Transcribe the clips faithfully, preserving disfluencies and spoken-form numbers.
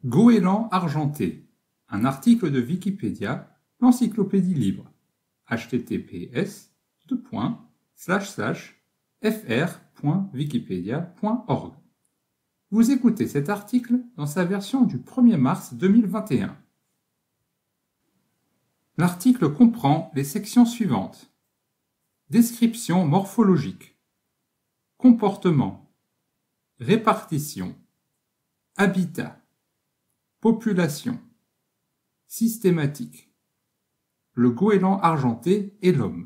Goéland argenté, un article de Wikipédia, l'encyclopédie libre, h t t p s deux points slash slash f r point wikipedia point org. Vous écoutez cet article dans sa version du premier mars deux mille vingt et un. L'article comprend les sections suivantes. Description morphologique, comportement, répartition, habitat, population, systématique, le goéland argenté et l'homme.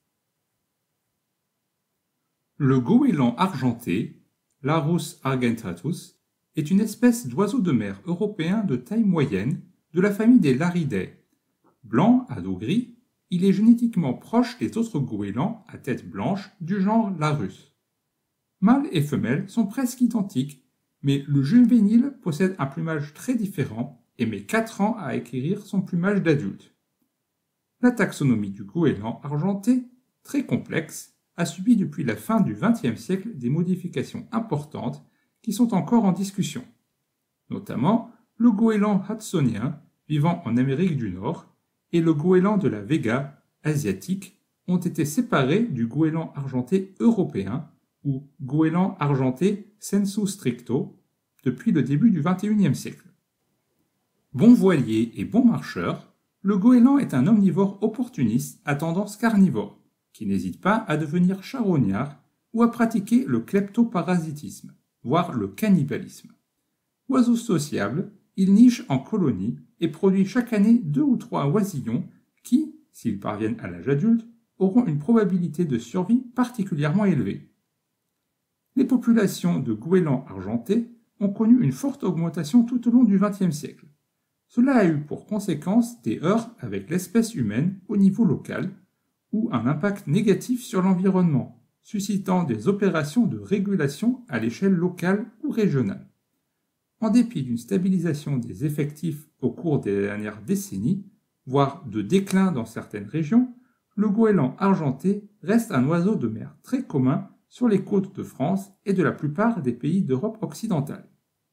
Le goéland argenté, Larus argentatus, est une espèce d'oiseau de mer européen de taille moyenne de la famille des Laridae. Blanc à dos gris, il est génétiquement proche des autres goélands à tête blanche du genre Larus. Mâles et femelles sont presque identiques, mais le juvénile possède un plumage très différent et met quatre ans à acquérir son plumage d'adulte. La taxonomie du goéland argenté, très complexe, a subi depuis la fin du vingtième siècle des modifications importantes qui sont encore en discussion. Notamment, le goéland hudsonien, vivant en Amérique du Nord, et le goéland de la Vega, asiatique, ont été séparés du goéland argenté européen, ou goéland argenté sensu stricto, depuis le début du vingt et unième siècle. Bon voilier et bon marcheur, le goéland est un omnivore opportuniste à tendance carnivore, qui n'hésite pas à devenir charognard ou à pratiquer le kleptoparasitisme, voire le cannibalisme. Oiseau sociable, il niche en colonie et produit chaque année deux ou trois oisillons qui, s'ils parviennent à l'âge adulte, auront une probabilité de survie particulièrement élevée. Les populations de goélands argentés ont connu une forte augmentation tout au long du vingtième siècle. Cela a eu pour conséquence des heurts avec l'espèce humaine au niveau local ou un impact négatif sur l'environnement, suscitant des opérations de régulation à l'échelle locale ou régionale. En dépit d'une stabilisation des effectifs au cours des dernières décennies, voire de déclin dans certaines régions, le goéland argenté reste un oiseau de mer très commun sur les côtes de France et de la plupart des pays d'Europe occidentale.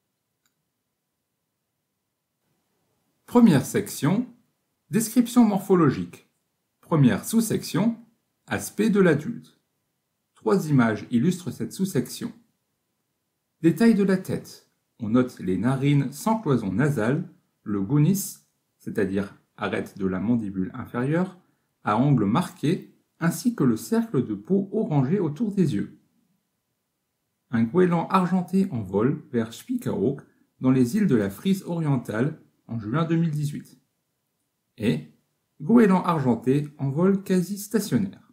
Première section, description morphologique. Première sous-section, aspect de l'adulte. Trois images illustrent cette sous-section. Détail de la tête. On note les narines sans cloison nasale, le gonis, c'est-à-dire arête de la mandibule inférieure, à angle marqué, ainsi que le cercle de peau orangé autour des yeux. Un goéland argenté en vol vers Spiekeroog, dans les îles de la Frise orientale, en juin deux mille dix-huit. Et goéland argenté en vol quasi stationnaire.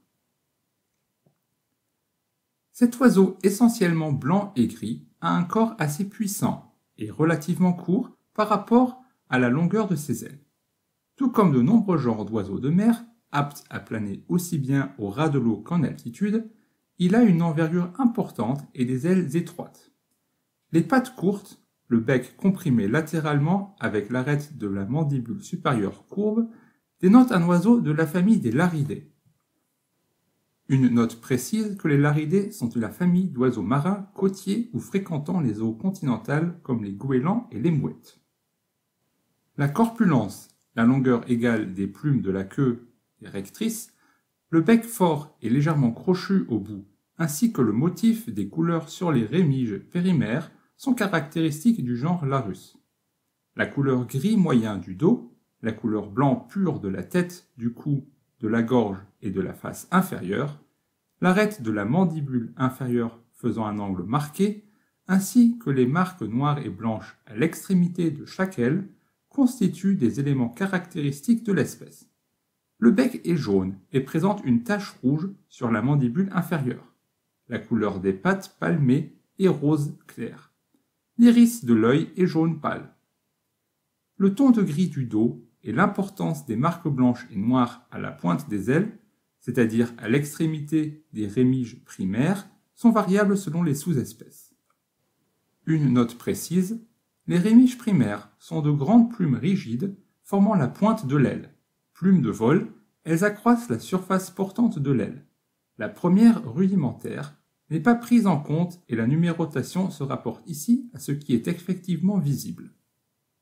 Cet oiseau essentiellement blanc et gris a un corps assez puissant et relativement court par rapport à la longueur de ses ailes. Tout comme de nombreux genres d'oiseaux de mer, aptes à planer aussi bien au ras de l'eau qu'en altitude, il a une envergure importante et des ailes étroites. Les pattes courtes, le bec comprimé latéralement avec l'arête de la mandibule supérieure courbe, dénotent un oiseau de la famille des Laridae. Une note précise que les Laridae sont de la famille d'oiseaux marins côtiers ou fréquentant les eaux continentales comme les goélands et les mouettes. La corpulence, la longueur égale des plumes de la queue et rectrice, le bec fort et légèrement crochu au bout, ainsi que le motif des couleurs sur les rémiges périmères sont caractéristiques du genre Larus. La couleur gris moyen du dos, la couleur blanc pur de la tête, du cou, de la gorge et de la face inférieure, l'arête de la mandibule inférieure faisant un angle marqué, ainsi que les marques noires et blanches à l'extrémité de chaque aile, constituent des éléments caractéristiques de l'espèce. Le bec est jaune et présente une tache rouge sur la mandibule inférieure. La couleur des pattes palmées est rose clair. L'iris de l'œil est jaune pâle. Le ton de gris du dos et l'importance des marques blanches et noires à la pointe des ailes, c'est-à-dire à l'extrémité des rémiges primaires, sont variables selon les sous-espèces. Une note précise, les rémiges primaires sont de grandes plumes rigides formant la pointe de l'aile. Plumes de vol, elles accroissent la surface portante de l'aile. La première rudimentaire n'est pas prise en compte et la numérotation se rapporte ici à ce qui est effectivement visible.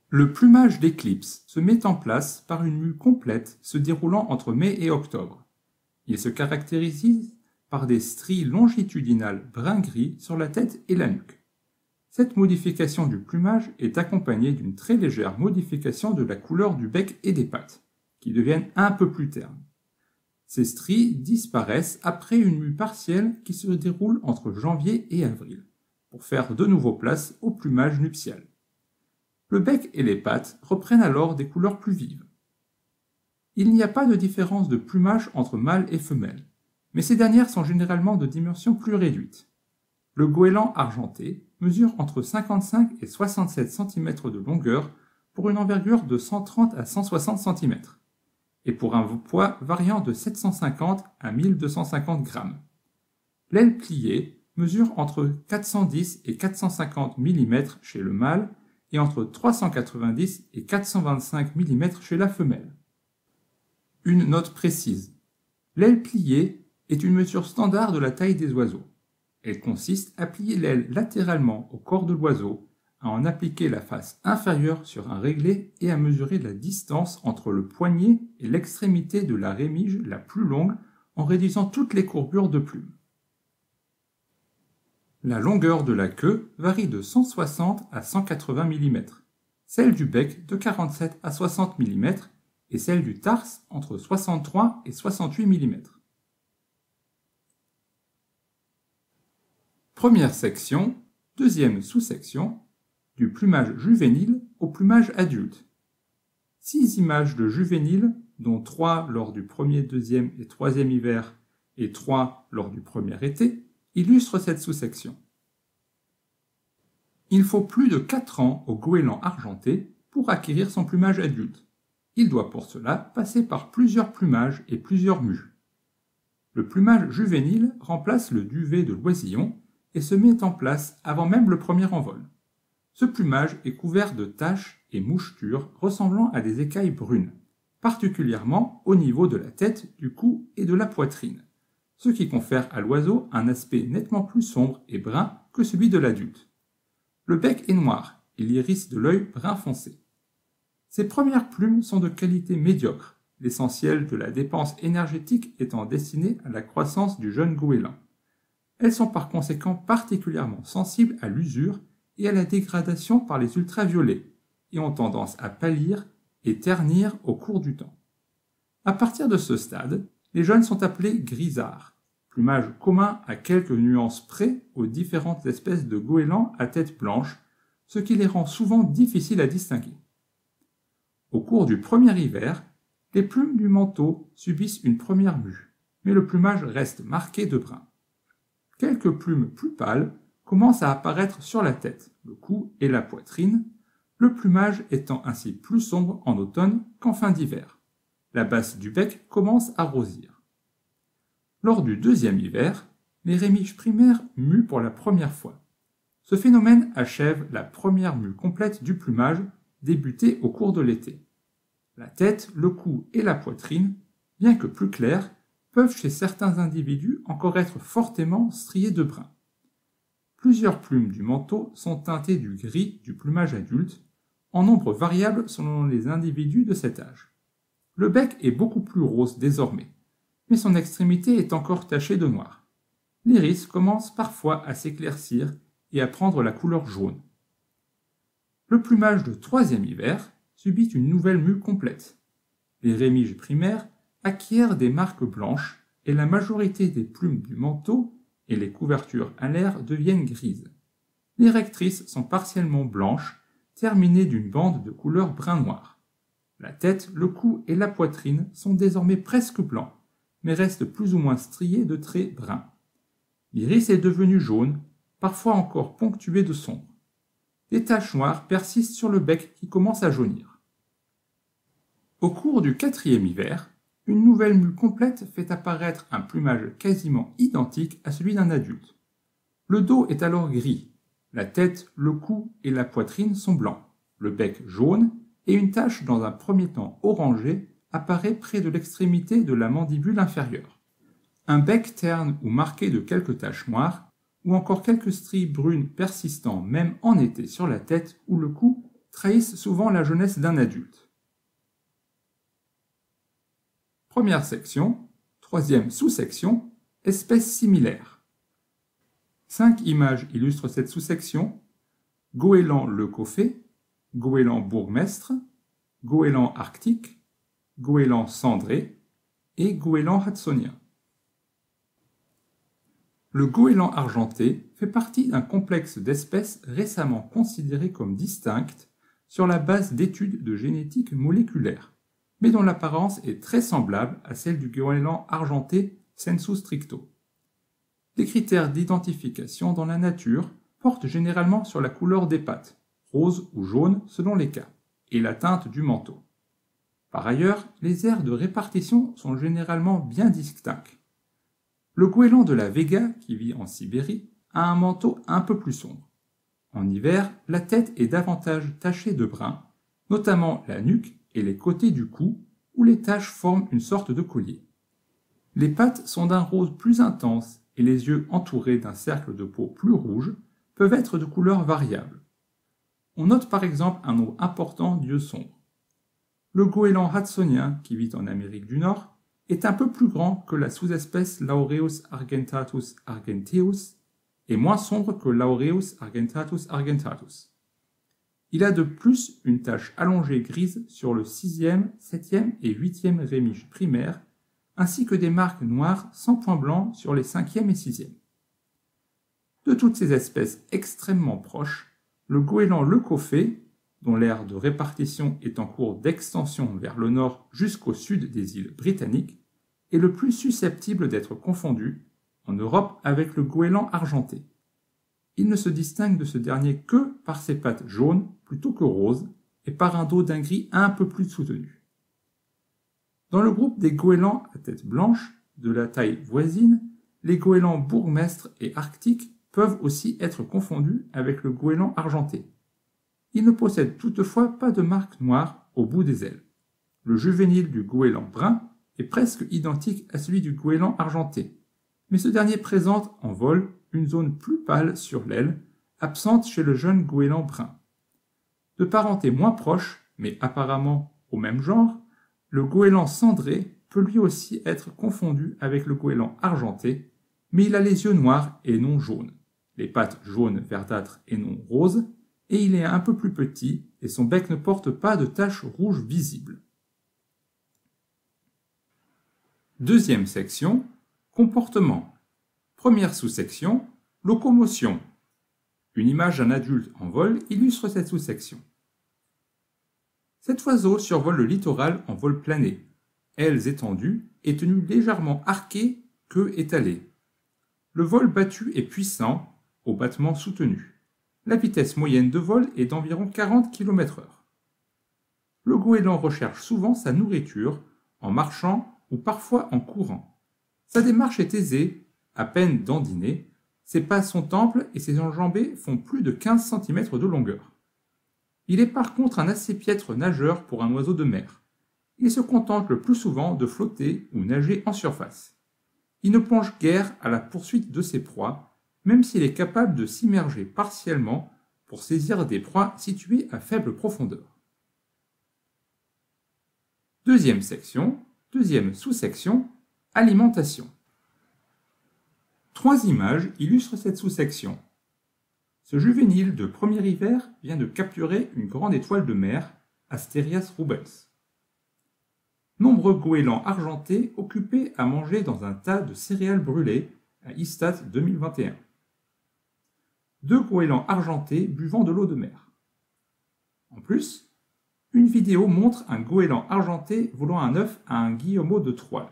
Le plumage d'éclipse se met en place par une mue complète se déroulant entre mai et octobre. Il se caractérise par des stries longitudinales brun-gris sur la tête et la nuque. Cette modification du plumage est accompagnée d'une très légère modification de la couleur du bec et des pattes, qui deviennent un peu plus ternes. Ces stries disparaissent après une mue partielle qui se déroule entre janvier et avril, pour faire de nouveau place au plumage nuptial. Le bec et les pattes reprennent alors des couleurs plus vives. Il n'y a pas de différence de plumage entre mâles et femelles, mais ces dernières sont généralement de dimensions plus réduites. Le goéland argenté mesure entre cinquante-cinq et soixante-sept centimètres de longueur pour une envergure de cent trente à cent soixante centimètres, et pour un poids variant de sept cent cinquante à mille deux cent cinquante grammes. L'aile pliée mesure entre quatre cent dix et quatre cent cinquante millimètres chez le mâle et entre trois cent quatre-vingt-dix et quatre cent vingt-cinq millimètres chez la femelle. Une note précise. L'aile pliée est une mesure standard de la taille des oiseaux. Elle consiste à plier l'aile latéralement au corps de l'oiseau, à en appliquer la face inférieure sur un réglé et à mesurer la distance entre le poignet et l'extrémité de la rémige la plus longue en réduisant toutes les courbures de plumes. La longueur de la queue varie de cent soixante à cent quatre-vingts millimètres, celle du bec de quarante-sept à soixante millimètres et celle du tarse entre soixante-trois et soixante-huit millimètres. Première section, deuxième sous-section, du plumage juvénile au plumage adulte. Six images de juvéniles, dont trois lors du premier, deuxième et troisième hiver et trois lors du premier été, illustrent cette sous-section. Il faut plus de quatre ans au goéland argenté pour acquérir son plumage adulte. Il doit pour cela passer par plusieurs plumages et plusieurs mues. Le plumage juvénile remplace le duvet de l'oisillon et se met en place avant même le premier envol. Ce plumage est couvert de taches et mouchetures ressemblant à des écailles brunes, particulièrement au niveau de la tête, du cou et de la poitrine, ce qui confère à l'oiseau un aspect nettement plus sombre et brun que celui de l'adulte. Le bec est noir et l'iris de l'œil brun foncé. Ces premières plumes sont de qualité médiocre, l'essentiel de la dépense énergétique étant destiné à la croissance du jeune goéland. Elles sont par conséquent particulièrement sensibles à l'usure et à la dégradation par les ultraviolets, et ont tendance à pâlir et ternir au cours du temps. À partir de ce stade, les jeunes sont appelés grisards, plumage commun à quelques nuances près aux différentes espèces de goélands à tête blanche, ce qui les rend souvent difficiles à distinguer. Au cours du premier hiver, les plumes du manteau subissent une première mue, mais le plumage reste marqué de brun. Quelques plumes plus pâles commencent à apparaître sur la tête, le cou et la poitrine, le plumage étant ainsi plus sombre en automne qu'en fin d'hiver. La base du bec commence à rosir. Lors du deuxième hiver, les rémiges primaires muent pour la première fois. Ce phénomène achève la première mue complète du plumage, débutée au cours de l'été. La tête, le cou et la poitrine, bien que plus clairs, peuvent chez certains individus encore être fortement striés de brun. Plusieurs plumes du manteau sont teintées du gris du plumage adulte, en nombre variable selon les individus de cet âge. Le bec est beaucoup plus rose désormais, mais son extrémité est encore tachée de noir. L'iris commence parfois à s'éclaircir et à prendre la couleur jaune. Le plumage de troisième hiver subit une nouvelle mue complète. Les rémiges primaires acquièrent des marques blanches et la majorité des plumes du manteau et les couvertures alaires deviennent grises. Les rectrices sont partiellement blanches, terminées d'une bande de couleur brun-noir. La tête, le cou et la poitrine sont désormais presque blancs, mais restent plus ou moins striés de traits bruns. L'iris est devenu jaune, parfois encore ponctué de sombre. Des taches noires persistent sur le bec qui commence à jaunir. Au cours du quatrième hiver, une nouvelle mue complète fait apparaître un plumage quasiment identique à celui d'un adulte. Le dos est alors gris, la tête, le cou et la poitrine sont blancs, le bec jaune et une tache dans un premier temps orangée apparaît près de l'extrémité de la mandibule inférieure. Un bec terne ou marqué de quelques taches noires, ou encore quelques stries brunes persistant même en été sur la tête ou le cou, trahissent souvent la jeunesse d'un adulte. Première section, troisième sous-section, espèces similaires. Cinq images illustrent cette sous-section: goéland leucophée, goéland bourgmestre, goéland arctique, goéland cendré et goéland hudsonien. Le goéland argenté fait partie d'un complexe d'espèces récemment considérées comme distinctes sur la base d'études de génétique moléculaire, mais dont l'apparence est très semblable à celle du goéland argenté sensu stricto. Les critères d'identification dans la nature portent généralement sur la couleur des pattes, rose ou jaune selon les cas, et la teinte du manteau. Par ailleurs, les aires de répartition sont généralement bien distincts. Le goéland de la Vega, qui vit en Sibérie, a un manteau un peu plus sombre. En hiver, la tête est davantage tachée de brun, notamment la nuque et les côtés du cou, où les taches forment une sorte de collier. Les pattes sont d'un rose plus intense et les yeux entourés d'un cercle de peau plus rouge peuvent être de couleurs variables. On note par exemple un nombre important d'yeux sombres. Le goéland hudsonien, qui vit en Amérique du Nord, est un peu plus grand que la sous-espèce Laureus argentatus argenteus et moins sombre que Laureus argentatus argentatus. Il a de plus une tache allongée grise sur le sixième, septième et huitième rémiges primaires, ainsi que des marques noires sans point blanc sur les cinquième et sixième. De toutes ces espèces extrêmement proches, le goéland leucophée, dont l'aire de répartition est en cours d'extension vers le nord jusqu'au sud des îles britanniques, est le plus susceptible d'être confondu, en Europe, avec le goéland argenté. Il ne se distingue de ce dernier que par ses pattes jaunes plutôt que roses et par un dos d'un gris un peu plus soutenu. Dans le groupe des goélands à tête blanche, de la taille voisine, les goélands bourgmestres et arctiques peuvent aussi être confondus avec le goéland argenté. Il ne possède toutefois pas de marque noire au bout des ailes. Le juvénile du goéland brun est presque identique à celui du goéland argenté, mais ce dernier présente en vol une zone plus pâle sur l'aile, absente chez le jeune goéland brun. De parenté moins proche, mais apparemment au même genre, le goéland cendré peut lui aussi être confondu avec le goéland argenté, mais il a les yeux noirs et non jaunes, les pattes jaunes verdâtres et non roses, et il est un peu plus petit et son bec ne porte pas de taches rouges visibles. Deuxième section, comportement. Première sous-section, locomotion. Une image d'un adulte en vol illustre cette sous-section. Cet oiseau survole le littoral en vol plané, ailes étendues et tenues légèrement arquées, queue étalée. Le vol battu est puissant, au battement soutenu. La vitesse moyenne de vol est d'environ quarante kilomètres heure. Le goéland recherche souvent sa nourriture en marchant ou parfois en courant. Sa démarche est aisée, à peine dandinée, ses pas sont amples et ses enjambées font plus de quinze centimètres de longueur. Il est par contre un assez piètre nageur pour un oiseau de mer. Il se contente le plus souvent de flotter ou nager en surface. Il ne plonge guère à la poursuite de ses proies, même s'il est capable de s'immerger partiellement pour saisir des proies situées à faible profondeur. Deuxième section, deuxième sous-section, alimentation. Trois images illustrent cette sous-section. Ce juvénile de premier hiver vient de capturer une grande étoile de mer, Asterias rubens. Nombreux goélands argentés occupés à manger dans un tas de céréales brûlées à Istat deux mille vingt et un. Deux goélands argentés buvant de l'eau de mer. En plus, une vidéo montre un goéland argenté volant un œuf à un guillemeau de Troie.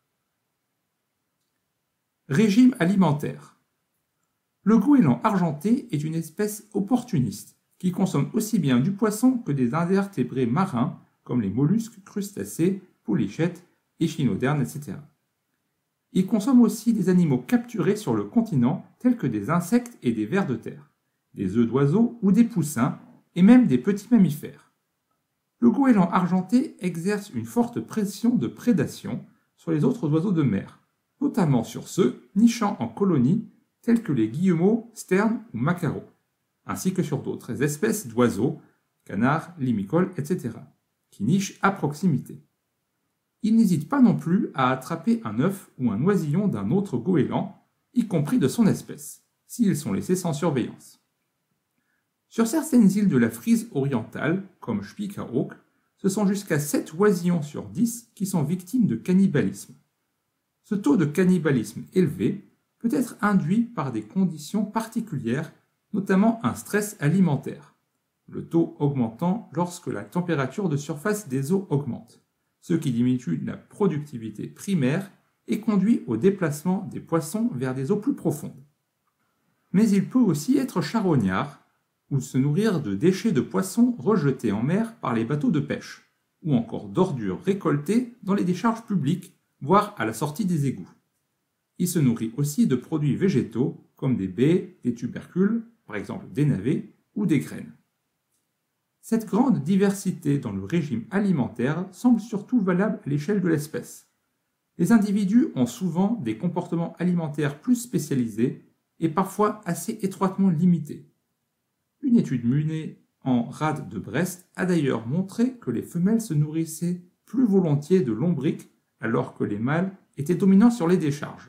Régime alimentaire. Le goéland argenté est une espèce opportuniste qui consomme aussi bien du poisson que des invertébrés marins comme les mollusques, crustacés, polychètes, échinodermes, et cetera. Il consomme aussi des animaux capturés sur le continent tels que des insectes et des vers de terre, des œufs d'oiseaux ou des poussins, et même des petits mammifères. Le goéland argenté exerce une forte pression de prédation sur les autres oiseaux de mer, notamment sur ceux nichant en colonies tels que les guillemots, sternes ou maquereaux, ainsi que sur d'autres espèces d'oiseaux canards, limicoles, et cetera, qui nichent à proximité. Il n'hésite pas non plus à attraper un œuf ou un oisillon d'un autre goéland, y compris de son espèce, s'ils sont laissés sans surveillance. Sur certaines îles de la Frise orientale, comme Spiekeroog, ce sont jusqu'à sept oisillons sur dix qui sont victimes de cannibalisme. Ce taux de cannibalisme élevé peut être induit par des conditions particulières, notamment un stress alimentaire, le taux augmentant lorsque la température de surface des eaux augmente, ce qui diminue la productivité primaire et conduit au déplacement des poissons vers des eaux plus profondes. Mais il peut aussi être charognard, ou se nourrir de déchets de poissons rejetés en mer par les bateaux de pêche, ou encore d'ordures récoltées dans les décharges publiques, voire à la sortie des égouts. Il se nourrit aussi de produits végétaux comme des baies, des tubercules, par exemple des navets, ou des graines. Cette grande diversité dans le régime alimentaire semble surtout valable à l'échelle de l'espèce. Les individus ont souvent des comportements alimentaires plus spécialisés et parfois assez étroitement limités. Une étude menée en rade de Brest a d'ailleurs montré que les femelles se nourrissaient plus volontiers de lombrics alors que les mâles étaient dominants sur les décharges.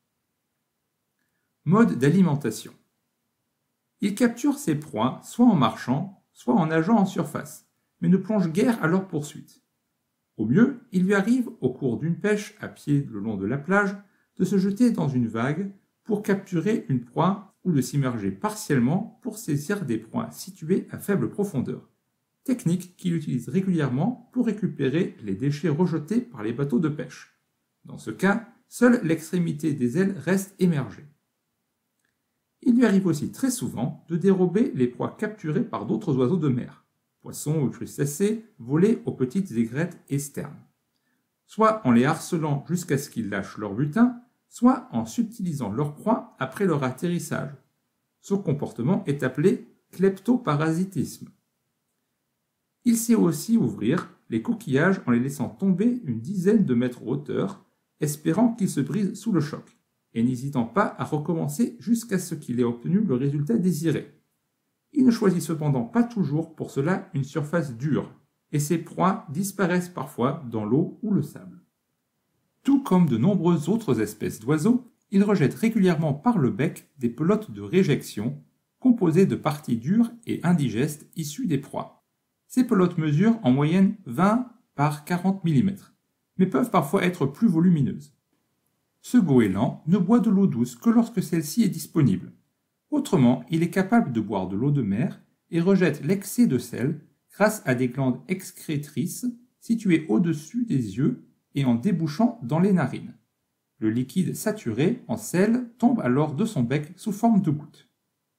Mode d'alimentation. Il capture ses proies soit en marchant, soit en nageant en surface, mais ne plonge guère à leur poursuite. Au mieux, il lui arrive, au cours d'une pêche à pied le long de la plage, de se jeter dans une vague pour capturer une proie ou de s'immerger partiellement pour saisir des proies situées à faible profondeur, technique qu'il utilise régulièrement pour récupérer les déchets rejetés par les bateaux de pêche. Dans ce cas, seule l'extrémité des ailes reste émergée. Il lui arrive aussi très souvent de dérober les proies capturées par d'autres oiseaux de mer, poissons ou crustacés volés aux petites aigrettes et sternes, soit en les harcelant jusqu'à ce qu'ils lâchent leur butin, soit en subtilisant leur proie après leur atterrissage. Ce comportement est appelé kleptoparasitisme. Il sait aussi ouvrir les coquillages en les laissant tomber une dizaine de mètres hauteur, espérant qu'ils se brisent sous le choc, et n'hésitant pas à recommencer jusqu'à ce qu'il ait obtenu le résultat désiré. Il ne choisit cependant pas toujours pour cela une surface dure, et ses proies disparaissent parfois dans l'eau ou le sable. Tout comme de nombreuses autres espèces d'oiseaux, il rejette régulièrement par le bec des pelotes de réjection, composées de parties dures et indigestes issues des proies. Ces pelotes mesurent en moyenne vingt par quarante millimètres, mais peuvent parfois être plus volumineuses. Ce goéland ne boit de l'eau douce que lorsque celle-ci est disponible. Autrement, il est capable de boire de l'eau de mer et rejette l'excès de sel grâce à des glandes excrétrices situées au-dessus des yeux et en débouchant dans les narines. Le liquide saturé en sel tombe alors de son bec sous forme de gouttes.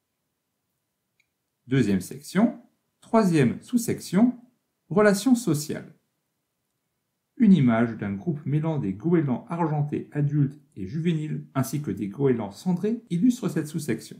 Deuxième section, troisième sous-section, relations sociales. Une image d'un groupe mêlant des goélands argentés adultes et juvéniles ainsi que des goélands cendrés illustre cette sous-section.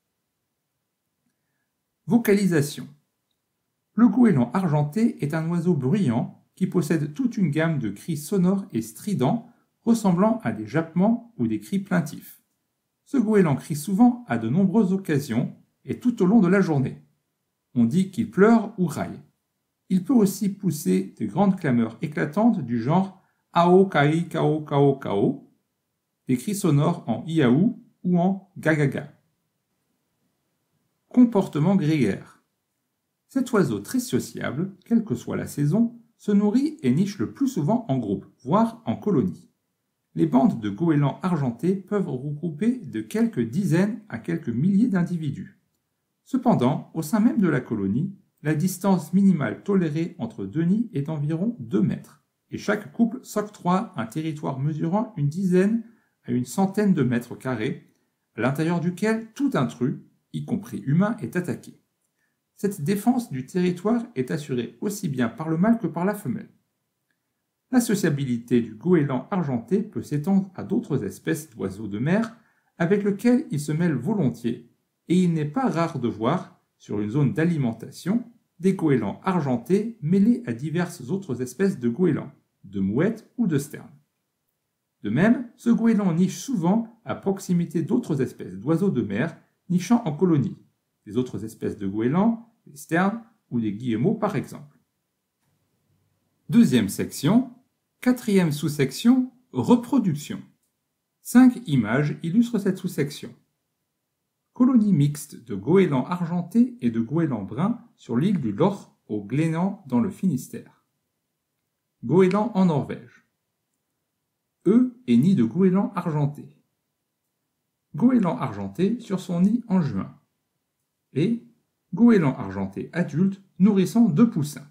Vocalisation. Le goéland argenté est un oiseau bruyant qui possède toute une gamme de cris sonores et stridents ressemblant à des jappements ou des cris plaintifs. Ce goéland crie souvent à de nombreuses occasions et tout au long de la journée. On dit qu'il pleure ou raille. Il peut aussi pousser de grandes clameurs éclatantes du genre « ao kai kao kao kao », des cris sonores en « iaou » ou en « gagaga ». Comportement grégaire. Cet oiseau très sociable, quelle que soit la saison, se nourrit et niche le plus souvent en groupe, voire en colonie. Les bandes de goélands argentés peuvent regrouper de quelques dizaines à quelques milliers d'individus. Cependant, au sein même de la colonie, la distance minimale tolérée entre deux nids est d'environ deux mètres, et chaque couple s'octroie un territoire mesurant une dizaine à une centaine de mètres carrés, à l'intérieur duquel tout intrus, y compris humain, est attaqué. Cette défense du territoire est assurée aussi bien par le mâle que par la femelle. La sociabilité du goéland argenté peut s'étendre à d'autres espèces d'oiseaux de mer avec lesquels il se mêle volontiers, et il n'est pas rare de voir, sur une zone d'alimentation, des goélands argentés mêlés à diverses autres espèces de goélands, de mouettes ou de sternes. De même, ce goéland niche souvent à proximité d'autres espèces d'oiseaux de mer nichant en colonie. Les autres espèces de goélands, les sternes, ou des guillemots par exemple. Deuxième section, quatrième sous-section, reproduction. Cinq images illustrent cette sous-section. Colonie mixte de goélands argentés et de goélands bruns sur l'île du Lort au Glénan dans le Finistère. Goéland en Norvège. œufs et nid de goéland argenté. Goéland argenté sur son nid en juin. Et goéland argenté adulte nourrissant deux poussins.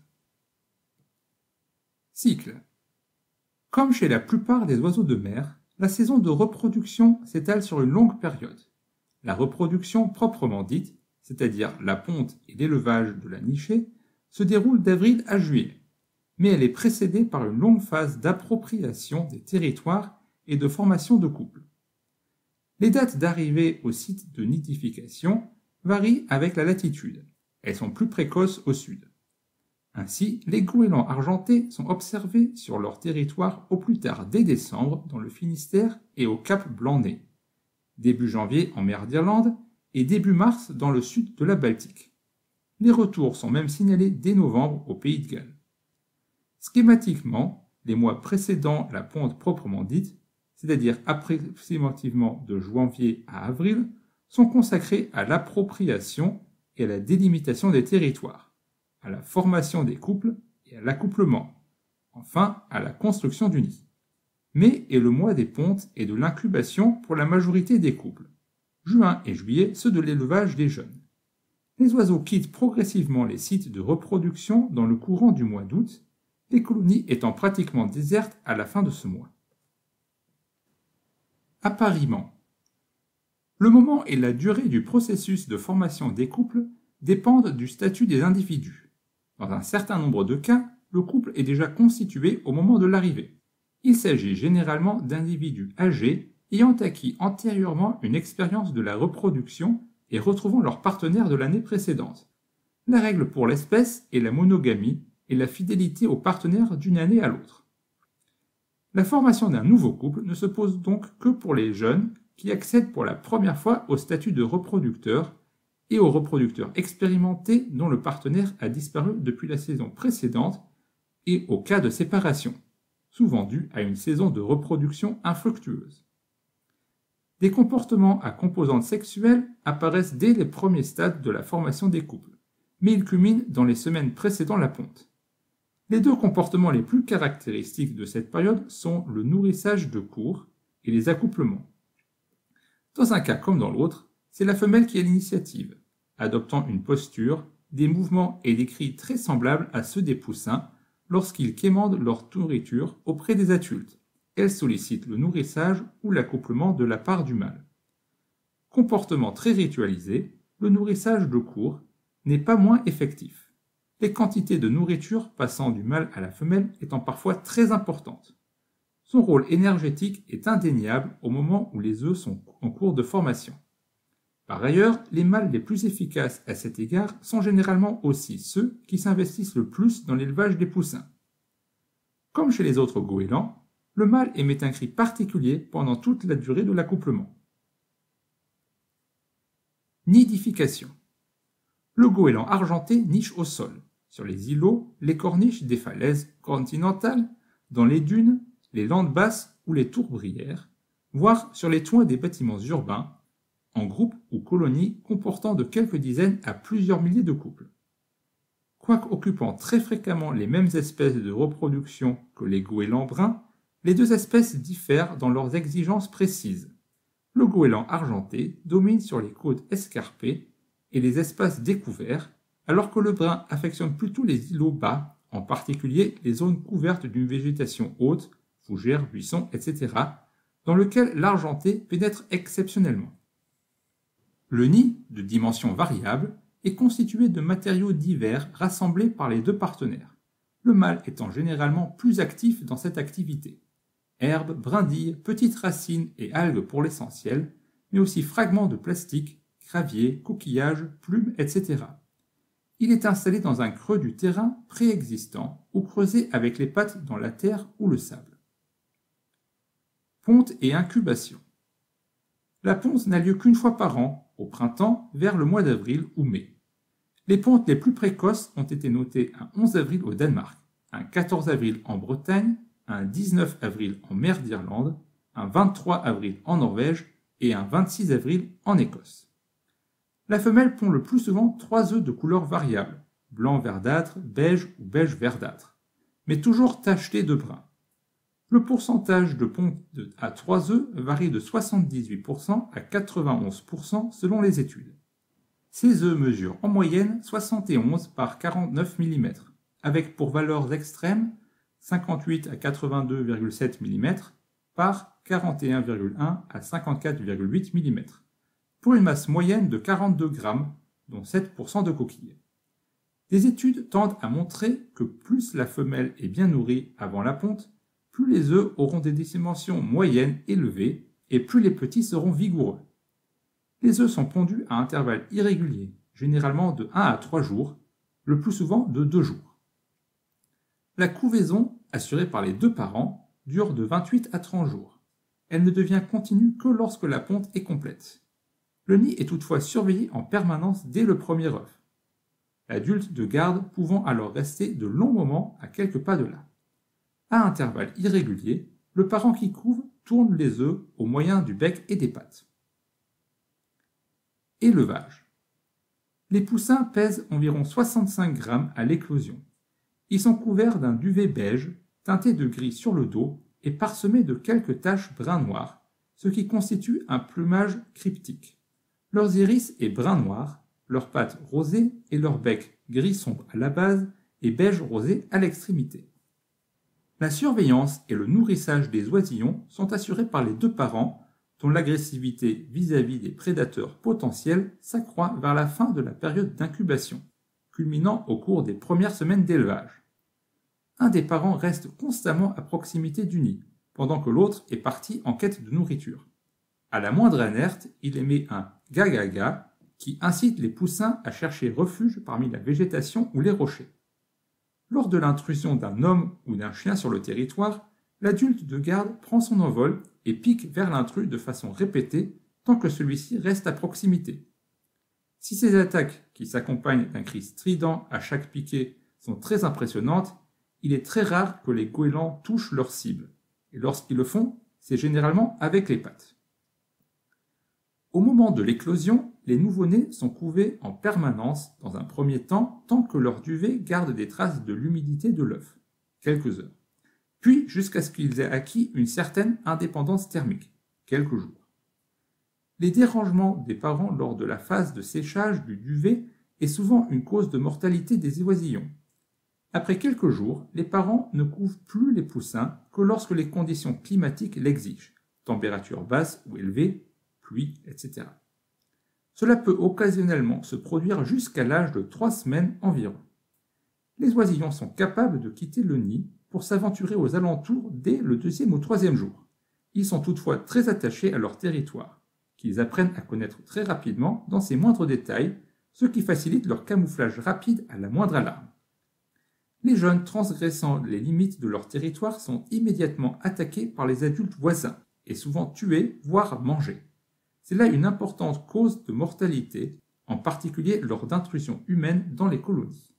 Cycle. Comme chez la plupart des oiseaux de mer, la saison de reproduction s'étale sur une longue période. La reproduction proprement dite, c'est-à-dire la ponte et l'élevage de la nichée, se déroule d'avril à juillet, mais elle est précédée par une longue phase d'appropriation des territoires et de formation de couples. Les dates d'arrivée au site de nidification varient avec la latitude. Elles sont plus précoces au sud. Ainsi, les goélands argentés sont observés sur leur territoire au plus tard dès décembre dans le Finistère et au Cap Blanc-Nez, début janvier en mer d'Irlande et début mars dans le sud de la Baltique. Les retours sont même signalés dès novembre au Pays de Galles. Schématiquement, les mois précédant la ponte proprement dite, c'est-à-dire approximativement de janvier à avril, sont consacrés à l'appropriation et à la délimitation des territoires, à la formation des couples et à l'accouplement, enfin à la construction du nid. Mai est le mois des pontes et de l'incubation pour la majorité des couples. Juin et juillet, ceux de l'élevage des jeunes. Les oiseaux quittent progressivement les sites de reproduction dans le courant du mois d'août, les colonies étant pratiquement désertes à la fin de ce mois. Appariement. Le moment et la durée du processus de formation des couples dépendent du statut des individus. Dans un certain nombre de cas, le couple est déjà constitué au moment de l'arrivée. Il s'agit généralement d'individus âgés ayant acquis antérieurement une expérience de la reproduction et retrouvant leur partenaire de l'année précédente. La règle pour l'espèce est la monogamie et la fidélité au partenaire d'une année à l'autre. La formation d'un nouveau couple ne se pose donc que pour les jeunes qui accèdent pour la première fois au statut de reproducteur et aux reproducteurs expérimentés dont le partenaire a disparu depuis la saison précédente et au cas de séparation, souvent dû à une saison de reproduction infructueuse. Des comportements à composante sexuelle apparaissent dès les premiers stades de la formation des couples, mais ils culminent dans les semaines précédant la ponte. Les deux comportements les plus caractéristiques de cette période sont le nourrissage de cours et les accouplements. Dans un cas comme dans l'autre, c'est la femelle qui a l'initiative, adoptant une posture, des mouvements et des cris très semblables à ceux des poussins lorsqu'ils quémandent leur nourriture auprès des adultes. Elle sollicite le nourrissage ou l'accouplement de la part du mâle. Comportement très ritualisé, le nourrissage de cours n'est pas moins effectif. Les quantités de nourriture passant du mâle à la femelle étant parfois très importantes. Son rôle énergétique est indéniable au moment où les œufs sont en cours de formation. Par ailleurs, les mâles les plus efficaces à cet égard sont généralement aussi ceux qui s'investissent le plus dans l'élevage des poussins. Comme chez les autres goélands, le mâle émet un cri particulier pendant toute la durée de l'accouplement. Nidification. Le goéland argenté niche au sol, sur les îlots, les corniches des falaises continentales, dans les dunes, les landes basses ou les tourbières, voire sur les toits des bâtiments urbains, en groupes ou colonies comportant de quelques dizaines à plusieurs milliers de couples. Quoique occupant très fréquemment les mêmes espèces de reproduction que les goélands bruns, les deux espèces diffèrent dans leurs exigences précises. Le goéland argenté domine sur les côtes escarpées et les espaces découverts, alors que le brun affectionne plutôt les îlots bas, en particulier les zones couvertes d'une végétation haute, fougères, buissons, et cetera, dans lequel l'argenté pénètre exceptionnellement. Le nid, de dimensions variables, est constitué de matériaux divers rassemblés par les deux partenaires, le mâle étant généralement plus actif dans cette activité. Herbes, brindilles, petites racines et algues pour l'essentiel, mais aussi fragments de plastique, gravier, coquillages, plumes, et cetera. Il est installé dans un creux du terrain préexistant ou creusé avec les pattes dans la terre ou le sable. Ponte et incubation. La ponte n'a lieu qu'une fois par an, au printemps, vers le mois d'avril ou mai. Les pontes les plus précoces ont été notées un onze avril au Danemark, un quatorze avril en Bretagne, un dix-neuf avril en mer d'Irlande, un vingt-trois avril en Norvège et un vingt-six avril en Écosse. La femelle pond le plus souvent trois œufs de couleur variable, blanc verdâtre, beige ou beige verdâtre, mais toujours tachetés de brun. Le pourcentage de ponte à trois œufs varie de soixante-dix-huit pour cent à quatre-vingt-onze pour cent selon les études. Ces œufs mesurent en moyenne soixante et onze par quarante-neuf millimètres, avec pour valeurs extrêmes cinquante-huit à quatre-vingt-deux virgule sept millimètres par quarante et un virgule un à cinquante-quatre virgule huit millimètres, pour une masse moyenne de quarante-deux grammes, dont sept pour cent de coquilles. Des études tendent à montrer que plus la femelle est bien nourrie avant la ponte, plus les œufs auront des dimensions moyennes élevées et plus les petits seront vigoureux. Les œufs sont pondus à intervalles irréguliers, généralement de un à trois jours, le plus souvent de deux jours. La couvaison, assurée par les deux parents, dure de vingt-huit à trente jours. Elle ne devient continue que lorsque la ponte est complète. Le nid est toutefois surveillé en permanence dès le premier œuf. L'adulte de garde pouvant alors rester de longs moments à quelques pas de là. À intervalles irréguliers, le parent qui couve tourne les œufs au moyen du bec et des pattes. Élevage. Les poussins pèsent environ soixante-cinq grammes à l'éclosion. Ils sont couverts d'un duvet beige, teinté de gris sur le dos et parsemé de quelques taches brun-noir, ce qui constitue un plumage cryptique. Leurs iris est brun-noir, leurs pattes rosées et leur bec gris sombre à la base et beige rosé à l'extrémité. La surveillance et le nourrissage des oisillons sont assurés par les deux parents, dont l'agressivité vis-à-vis des prédateurs potentiels s'accroît vers la fin de la période d'incubation, culminant au cours des premières semaines d'élevage. Un des parents reste constamment à proximité du nid, pendant que l'autre est parti en quête de nourriture. À la moindre alerte, il émet un « ga-ga-ga » qui incite les poussins à chercher refuge parmi la végétation ou les rochers. Lors de l'intrusion d'un homme ou d'un chien sur le territoire, l'adulte de garde prend son envol et pique vers l'intrus de façon répétée tant que celui-ci reste à proximité. Si ces attaques, qui s'accompagnent d'un cri strident à chaque piqué, sont très impressionnantes, il est très rare que les goélands touchent leur cible, et lorsqu'ils le font, c'est généralement avec les pattes. Au moment de l'éclosion, les nouveau-nés sont couvés en permanence dans un premier temps tant que leur duvet garde des traces de l'humidité de l'œuf, quelques heures, puis jusqu'à ce qu'ils aient acquis une certaine indépendance thermique, quelques jours. Les dérangements des parents lors de la phase de séchage du duvet est souvent une cause de mortalité des oisillons. Après quelques jours, les parents ne couvent plus les poussins que lorsque les conditions climatiques l'exigent, température basse ou élevée, pluie, et cetera. Cela peut occasionnellement se produire jusqu'à l'âge de trois semaines environ. Les oisillons sont capables de quitter le nid pour s'aventurer aux alentours dès le deuxième ou troisième jour. Ils sont toutefois très attachés à leur territoire, qu'ils apprennent à connaître très rapidement dans ses moindres détails, ce qui facilite leur camouflage rapide à la moindre alarme. Les jeunes transgressant les limites de leur territoire sont immédiatement attaqués par les adultes voisins et souvent tués, voire mangés. C'est là une importante cause de mortalité, en particulier lors d'intrusions humaines dans les colonies.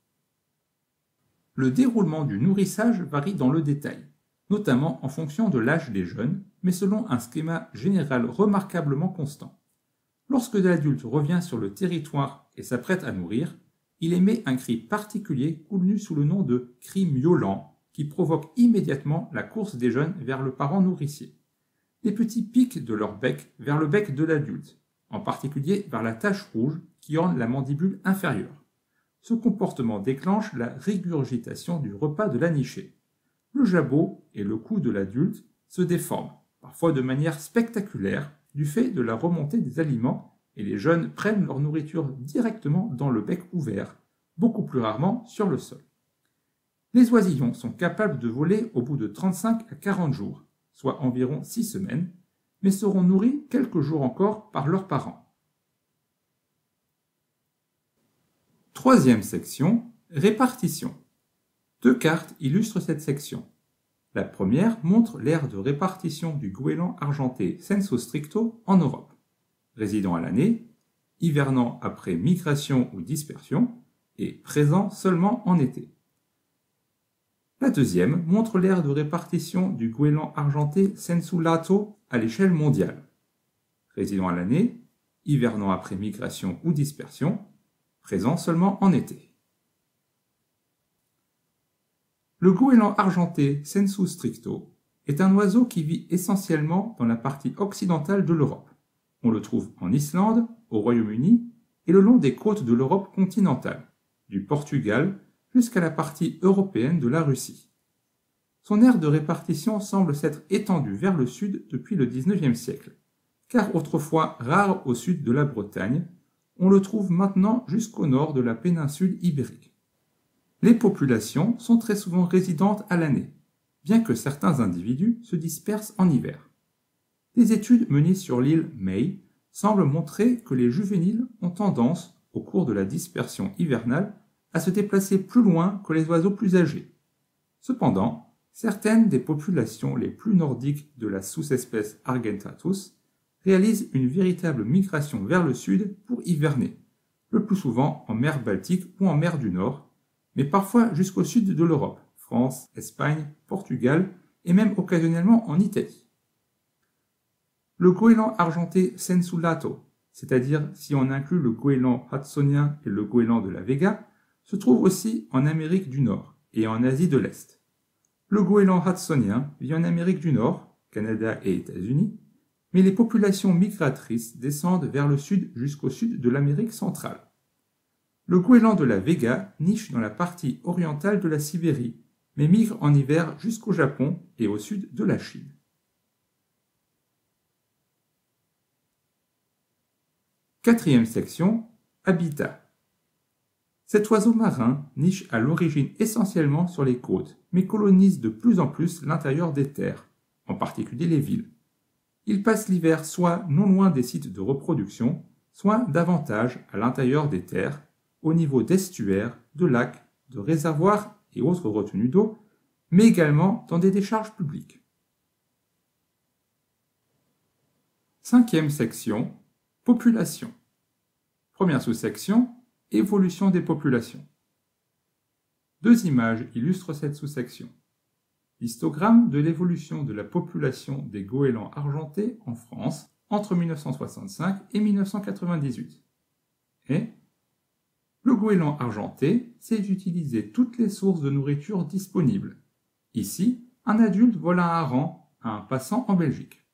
Le déroulement du nourrissage varie dans le détail, notamment en fonction de l'âge des jeunes, mais selon un schéma général remarquablement constant. Lorsque l'adulte revient sur le territoire et s'apprête à nourrir, il émet un cri particulier connu sous le nom de cri miaulant, qui provoque immédiatement la course des jeunes vers le parent nourricier. Les petits piquent de leur bec vers le bec de l'adulte, en particulier vers la tache rouge qui orne la mandibule inférieure. Ce comportement déclenche la régurgitation du repas de la nichée. Le jabot et le cou de l'adulte se déforment, parfois de manière spectaculaire, du fait de la remontée des aliments, et les jeunes prennent leur nourriture directement dans le bec ouvert, beaucoup plus rarement sur le sol. Les oisillons sont capables de voler au bout de trente-cinq à quarante jours, soit environ six semaines, mais seront nourris quelques jours encore par leurs parents. Troisième section, répartition. Deux cartes illustrent cette section. La première montre l'aire de répartition du goéland argenté sensu stricto en Europe. Résidant à l'année, hivernant après migration ou dispersion, et présent seulement en été. La deuxième montre l'aire de répartition du goéland argenté sensulato à l'échelle mondiale. Résidant à l'année, hivernant après migration ou dispersion, présent seulement en été. Le goéland argenté sensu stricto est un oiseau qui vit essentiellement dans la partie occidentale de l'Europe. On le trouve en Islande, au Royaume-Uni et le long des côtes de l'Europe continentale, du Portugal jusqu'à la partie européenne de la Russie. Son aire de répartition semble s'être étendue vers le sud depuis le dix-neuvième siècle, car autrefois rare au sud de la Bretagne, on le trouve maintenant jusqu'au nord de la péninsule ibérique. Les populations sont très souvent résidentes à l'année, bien que certains individus se dispersent en hiver. Des études menées sur l'île May semblent montrer que les juvéniles ont tendance, au cours de la dispersion hivernale, à se déplacer plus loin que les oiseaux plus âgés. Cependant, certaines des populations les plus nordiques de la sous-espèce Argentatus réalisent une véritable migration vers le sud pour hiverner, le plus souvent en mer Baltique ou en mer du Nord, mais parfois jusqu'au sud de l'Europe, France, Espagne, Portugal et même occasionnellement en Italie. Le goéland argenté sensulato, c'est-à-dire si on inclut le goéland hudsonien et le goéland de la Vega, se trouve aussi en Amérique du Nord et en Asie de l'Est. Le goéland hudsonien vit en Amérique du Nord, Canada et États-Unis, mais les populations migratrices descendent vers le sud jusqu'au sud de l'Amérique centrale. Le goéland de la Vega niche dans la partie orientale de la Sibérie, mais migre en hiver jusqu'au Japon et au sud de la Chine. Quatrième section, habitat. Cet oiseau marin niche à l'origine essentiellement sur les côtes, mais colonise de plus en plus l'intérieur des terres, en particulier les villes. Il passe l'hiver soit non loin des sites de reproduction, soit davantage à l'intérieur des terres, au niveau d'estuaires, de lacs, de réservoirs et autres retenues d'eau, mais également dans des décharges publiques. Cinquième section, population. Première sous-section, évolution des populations. Deux images illustrent cette sous-section. Histogramme de l'évolution de la population des goélands argentés en France entre mille neuf cent soixante-cinq et mille neuf cent quatre-vingt-dix-huit. Et le goéland argenté sait utiliser toutes les sources de nourriture disponibles. Ici, un adulte vole un hareng à un passant en Belgique.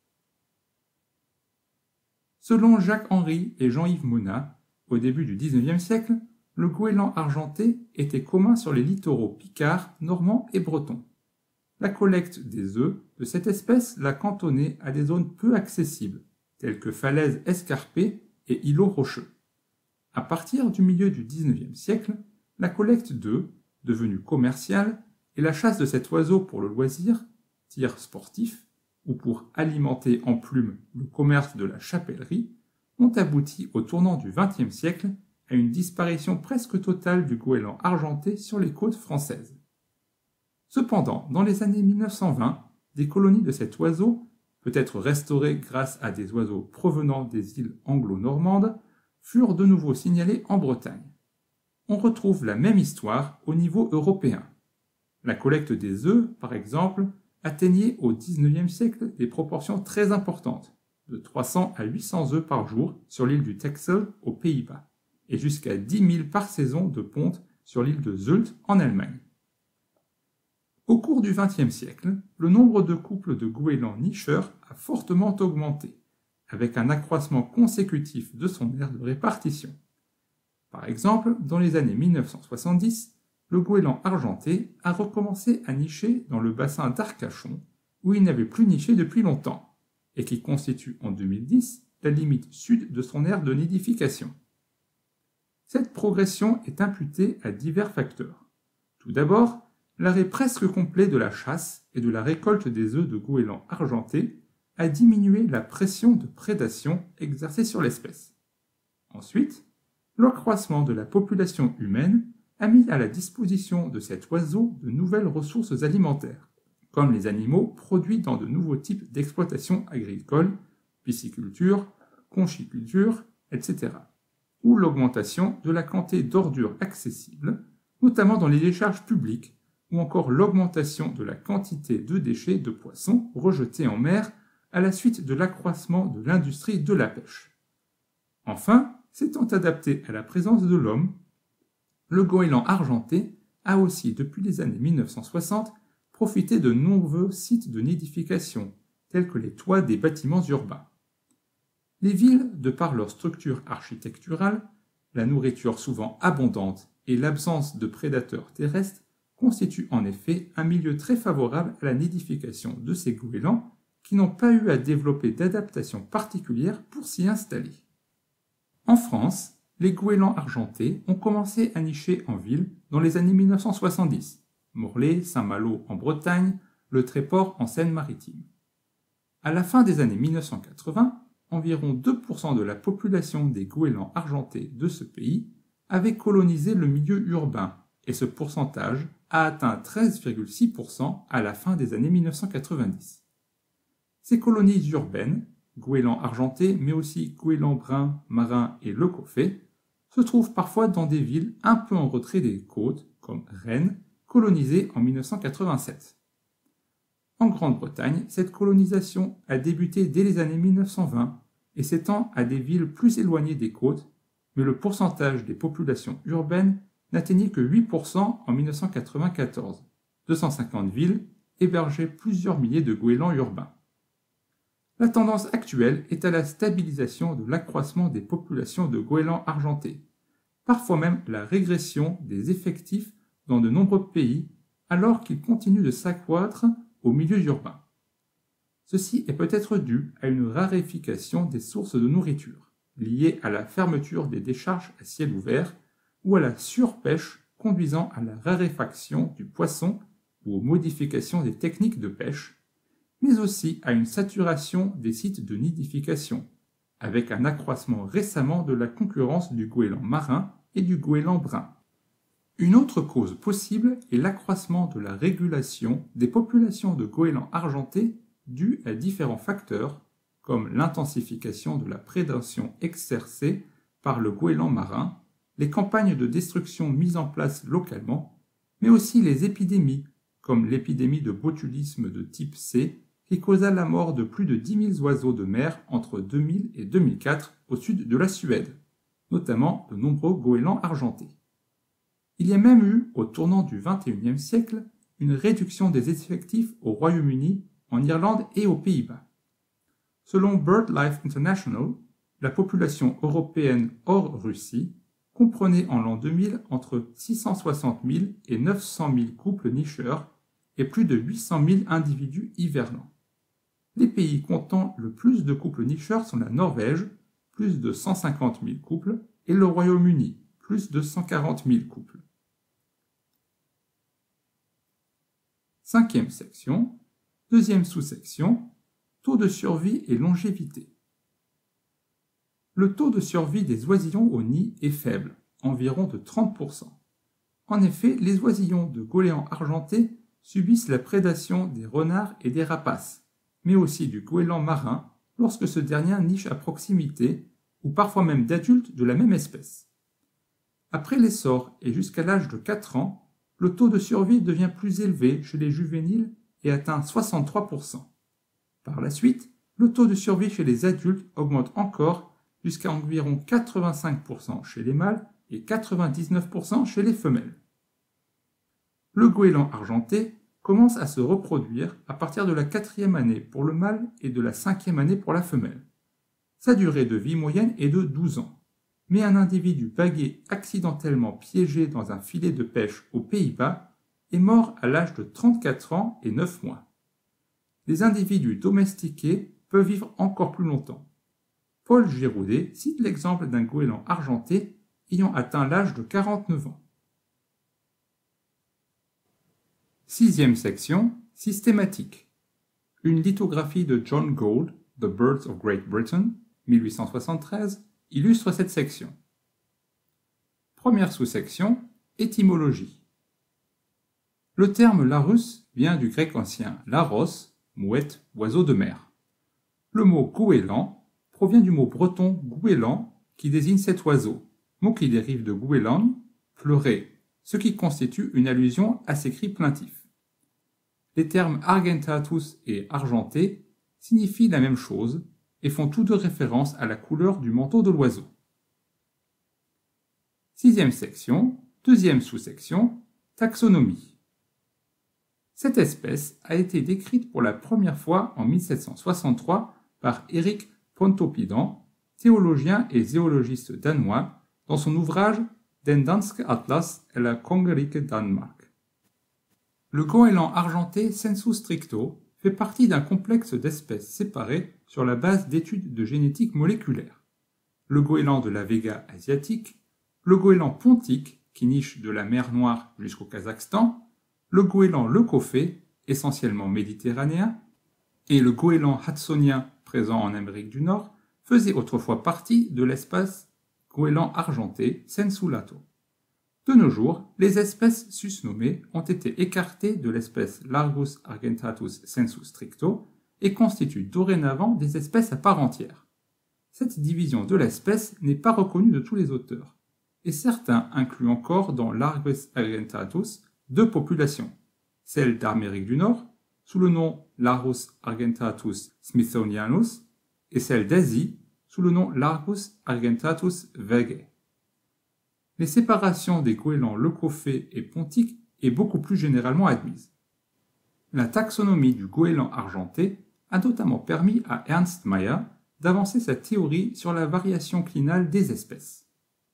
Selon Jacques-Henri et Jean-Yves Monnat, au début du dix-neuvième siècle, le goéland argenté était commun sur les littoraux picards, normands et bretons. La collecte des œufs de cette espèce l'a cantonné à des zones peu accessibles, telles que falaises escarpées et îlots rocheux. À partir du milieu du dix-neuvième siècle, la collecte d'œufs, devenue commerciale, et la chasse de cet oiseau pour le loisir, tir sportif, ou pour alimenter en plumes le commerce de la chapellerie, ont abouti au tournant du vingtième siècle à une disparition presque totale du goéland argenté sur les côtes françaises. Cependant, dans les années mille neuf cent vingt, des colonies de cet oiseau, peut-être restaurées grâce à des oiseaux provenant des îles anglo-normandes, furent de nouveau signalées en Bretagne. On retrouve la même histoire au niveau européen. La collecte des œufs, par exemple, atteignait au dix-neuvième siècle des proportions très importantes, de trois cents à huit cents œufs par jour sur l'île du Texel aux Pays-Bas, et jusqu'à dix mille par saison de ponte sur l'île de Zult en Allemagne. Au cours du vingtième siècle, le nombre de couples de goélands nicheurs a fortement augmenté, avec un accroissement consécutif de son aire de répartition. Par exemple, dans les années mille neuf cent soixante-dix, le goéland argenté a recommencé à nicher dans le bassin d'Arcachon, où il n'avait plus niché depuis longtemps, et qui constitue en deux mille dix la limite sud de son aire de nidification. Cette progression est imputée à divers facteurs. Tout d'abord, l'arrêt presque complet de la chasse et de la récolte des œufs de goéland argenté a diminué la pression de prédation exercée sur l'espèce. Ensuite, l'accroissement de la population humaine a mis à la disposition de cet oiseau de nouvelles ressources alimentaires, comme les animaux produits dans de nouveaux types d'exploitation agricole, pisciculture, conchiculture, et cetera. ou l'augmentation de la quantité d'ordures accessibles, notamment dans les décharges publiques, ou encore l'augmentation de la quantité de déchets de poissons rejetés en mer à la suite de l'accroissement de l'industrie de la pêche. Enfin, s'étant adapté à la présence de l'homme, le goéland argenté a aussi, depuis les années mille neuf cent soixante, profité de nombreux sites de nidification, tels que les toits des bâtiments urbains. Les villes, de par leur structure architecturale, la nourriture souvent abondante et l'absence de prédateurs terrestres, constituent en effet un milieu très favorable à la nidification de ces goélands qui n'ont pas eu à développer d'adaptation particulière pour s'y installer. En France, les goélands argentés ont commencé à nicher en ville dans les années mille neuf cent soixante-dix, Morlaix, Saint-Malo en Bretagne, le Tréport en Seine-Maritime. À la fin des années mille neuf cent quatre-vingts, environ deux pour cent de la population des goélands argentés de ce pays avait colonisé le milieu urbain, et ce pourcentage a atteint treize virgule six pour cent à la fin des années mille neuf cent quatre-vingt-dix. Ces colonies urbaines, goélands argentés, mais aussi goélands bruns, marins et leucophées, se trouvent parfois dans des villes un peu en retrait des côtes, comme Rennes, colonisée en mille neuf cent quatre-vingt-sept. En Grande-Bretagne, cette colonisation a débuté dès les années mille neuf cent vingt et s'étend à des villes plus éloignées des côtes, mais le pourcentage des populations urbaines n'atteignait que huit pour cent en mille neuf cent quatre-vingt-quatorze. deux cent cinquante villes hébergeaient plusieurs milliers de goélands urbains. La tendance actuelle est à la stabilisation de l'accroissement des populations de goélands argentés, parfois même la régression des effectifs dans de nombreux pays alors qu'ils continuent de s'accroître au milieu urbain. Ceci est peut-être dû à une raréfication des sources de nourriture, liée à la fermeture des décharges à ciel ouvert ou à la surpêche conduisant à la raréfaction du poisson ou aux modifications des techniques de pêche, mais aussi à une saturation des sites de nidification, avec un accroissement récemment de la concurrence du goéland marin et du goéland brun. Une autre cause possible est l'accroissement de la régulation des populations de goélands argentés due à différents facteurs, comme l'intensification de la prédation exercée par le goéland marin, les campagnes de destruction mises en place localement, mais aussi les épidémies, comme l'épidémie de botulisme de type C, qui causa la mort de plus de dix mille oiseaux de mer entre deux mille et deux mille quatre au sud de la Suède, notamment de nombreux goélands argentés. Il y a même eu, au tournant du vingt et unième siècle, une réduction des effectifs au Royaume-Uni, en Irlande et aux Pays-Bas. Selon BirdLife International, la population européenne hors Russie comprenait en l'an deux mille entre six cent soixante mille et neuf cent mille couples nicheurs et plus de huit cent mille individus hivernants. Les pays comptant le plus de couples nicheurs sont la Norvège, plus de cent cinquante mille couples, et le Royaume-Uni, plus de cent quarante mille couples. Cinquième section, deuxième sous-section, taux de survie et longévité. Le taux de survie des oisillons au nid est faible, environ de trente pour cent. En effet, les oisillons de goélands argentés subissent la prédation des renards et des rapaces, mais aussi du goéland marin lorsque ce dernier niche à proximité, ou parfois même d'adultes de la même espèce. Après l'essor et jusqu'à l'âge de quatre ans, le taux de survie devient plus élevé chez les juvéniles et atteint soixante-trois pour cent. Par la suite, le taux de survie chez les adultes augmente encore jusqu'à environ quatre-vingt-cinq pour cent chez les mâles et quatre-vingt-dix-neuf pour cent chez les femelles. Le goéland argenté commence à se reproduire à partir de la quatrième année pour le mâle et de la cinquième année pour la femelle. Sa durée de vie moyenne est de douze ans. Mais un individu bagué accidentellement piégé dans un filet de pêche aux Pays-Bas est mort à l'âge de trente-quatre ans et neuf mois. Les individus domestiqués peuvent vivre encore plus longtemps. Paul Giroudet cite l'exemple d'un goéland argenté ayant atteint l'âge de quarante-neuf ans. Sixième section, systématique. Une lithographie de John Gould, The Birds of Great Britain, mille huit cent soixante-treize, illustre cette section. Première sous-section, étymologie. Le terme larus vient du grec ancien laros, mouette, oiseau de mer. Le mot goéland provient du mot breton goéland qui désigne cet oiseau, mot qui dérive de Gwelang, pleurer, ce qui constitue une allusion à ses cris plaintifs. Les termes argentatus et argenté signifient la même chose et font tous deux référence à la couleur du manteau de l'oiseau. Sixième section, deuxième sous-section, taxonomie. Cette espèce a été décrite pour la première fois en mille sept cent soixante-trois par Erik Pontoppidan, théologien et zoologiste danois, dans son ouvrage Den danske atlas eller Kongerike Danmark. Le goéland argenté sensu stricto fait partie d'un complexe d'espèces séparées sur la base d'études de génétique moléculaire. Le goéland de la Vega asiatique, le goéland pontique qui niche de la mer Noire jusqu'au Kazakhstan, le goéland leucophée, essentiellement méditerranéen, et le goéland hudsonien présent en Amérique du Nord faisaient autrefois partie de l'espèce goéland argenté sensu lato. De nos jours, les espèces susnommées ont été écartées de l'espèce Largus argentatus sensu stricto et constituent dorénavant des espèces à part entière. Cette division de l'espèce n'est pas reconnue de tous les auteurs, et certains incluent encore dans Largus argentatus deux populations, celle d'Amérique du Nord, sous le nom Largus argentatus smithsonianus, et celle d'Asie, sous le nom Largus argentatus vegae. Les séparations des goélands leucophées et pontiques est beaucoup plus généralement admise. La taxonomie du goéland argenté a notamment permis à Ernst Mayr d'avancer sa théorie sur la variation clinale des espèces.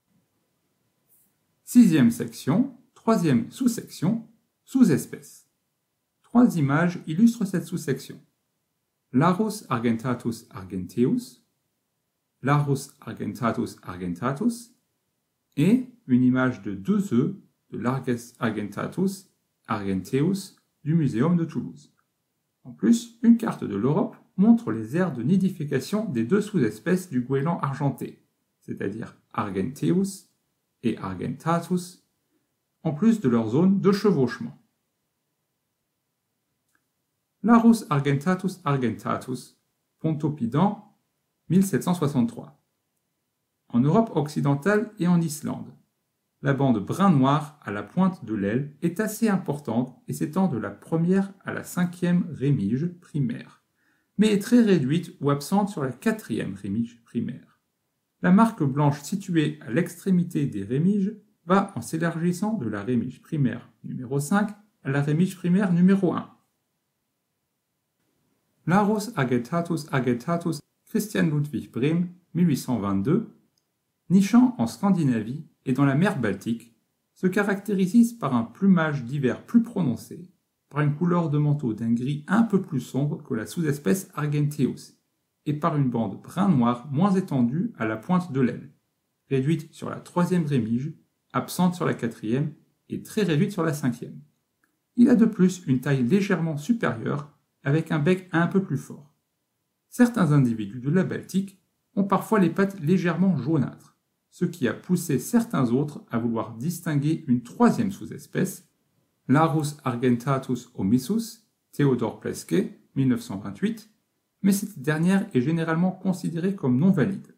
Sixième section, troisième sous-section, sous-espèces. Trois images illustrent cette sous-section. Larus argentatus argenteus, Larus argentatus argentatus, et une image de deux œufs de Largus argentatus argenteus du Muséum de Toulouse. En plus, une carte de l'Europe montre les aires de nidification des deux sous-espèces du goéland argenté, c'est-à-dire Argenteus et Argentatus, en plus de leur zone de chevauchement. Larus argentatus argentatus, Pontoppidan, mille sept cent soixante-trois. En Europe occidentale et en Islande, la bande brun-noir à la pointe de l'aile est assez importante et s'étend de la première à la cinquième rémige primaire, mais est très réduite ou absente sur la quatrième rémige primaire. La marque blanche située à l'extrémité des rémiges va en s'élargissant de la rémige primaire numéro cinq à la rémige primaire numéro un. Larus argentatus argentatus Christian Ludwig Brehm, mille huit cent vingt-deux, nichant en Scandinavie et dans la mer Baltique, se caractérise par un plumage d'hiver plus prononcé, par une couleur de manteau d'un gris un peu plus sombre que la sous-espèce Argenteus, et par une bande brun-noir moins étendue à la pointe de l'aile, réduite sur la troisième rémige, absente sur la quatrième et très réduite sur la cinquième. Il a de plus une taille légèrement supérieure, avec un bec un peu plus fort. Certains individus de la Baltique ont parfois les pattes légèrement jaunâtres, ce qui a poussé certains autres à vouloir distinguer une troisième sous-espèce, Larus argentatus omissus, Théodore Pleske, mille neuf cent vingt-huit, mais cette dernière est généralement considérée comme non valide.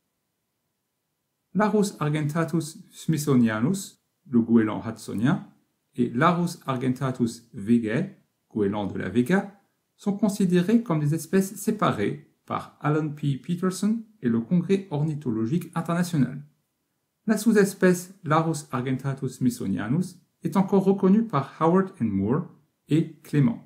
Larus argentatus smithsonianus, le goéland hudsonien, et Larus argentatus vegae, goéland de la Vega, sont considérés comme des espèces séparées par Alan P. Peterson et le Congrès ornithologique international. La sous-espèce Larus argentatus smithsonianus est encore reconnue par Howard and Moore et Clément.